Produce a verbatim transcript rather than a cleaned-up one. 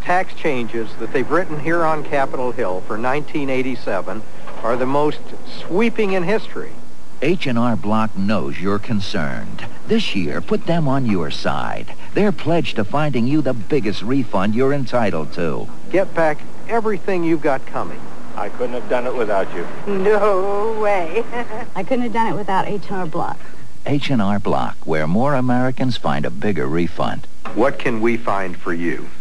tax changes that they've written here on Capitol Hill for nineteen eighty-seven are the most sweeping in history. H and R Block knows you're concerned. This year, put them on your side. They're pledged to finding you the biggest refund you're entitled to. Get back everything you've got coming. I couldn't have done it without you. No way. I couldn't have done it without H and R Block. H and R Block, where more Americans find a bigger refund. What can we find for you?